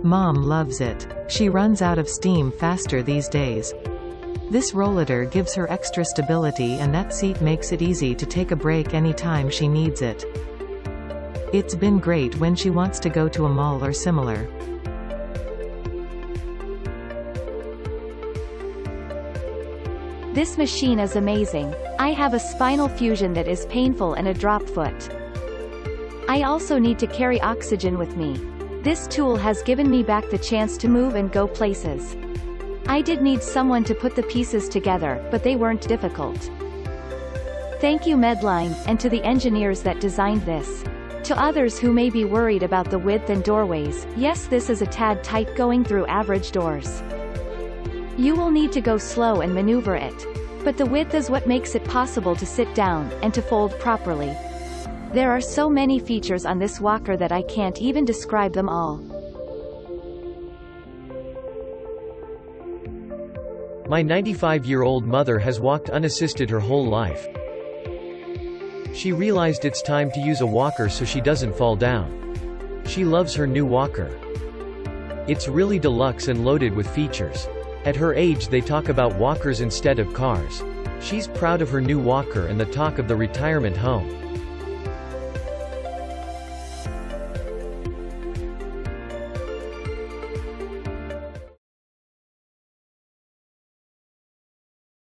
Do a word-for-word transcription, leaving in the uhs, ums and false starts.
Mom loves it. She runs out of steam faster these days. This rollator gives her extra stability, and that seat makes it easy to take a break anytime she needs it. It's been great when she wants to go to a mall or similar. This machine is amazing. I have a spinal fusion that is painful and a drop foot. I also need to carry oxygen with me. This tool has given me back the chance to move and go places. I did need someone to put the pieces together, but they weren't difficult. Thank you Medline, and to the engineers that designed this. To others who may be worried about the width and doorways, yes, this is a tad tight going through average doors. You will need to go slow and maneuver it. But the width is what makes it possible to sit down, and to fold properly. There are so many features on this walker that I can't even describe them all. My ninety-five-year-old mother has walked unassisted her whole life. She realized it's time to use a walker so she doesn't fall down. She loves her new walker. It's really deluxe and loaded with features. At her age they talk about walkers instead of cars. She's proud of her new walker and the talk of the retirement home.